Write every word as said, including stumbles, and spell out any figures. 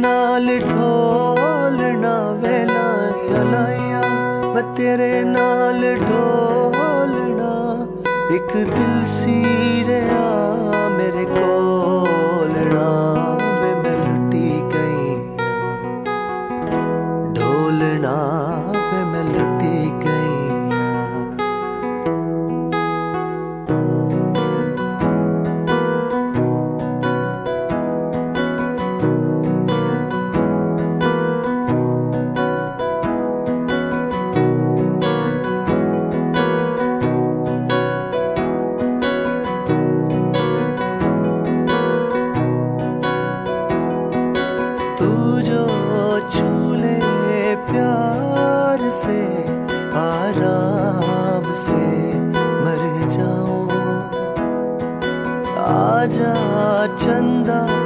नाल ढोलना वेलाया लाया, मैं तेरे नाल ढोलना। एक दिल सी रहा मेरे कोलना, वे मैं लुटी गई ढोलना, वे मैं लुटी गई। तू जो छूले प्यार से आराम से मर जाऊं, आजा चंदा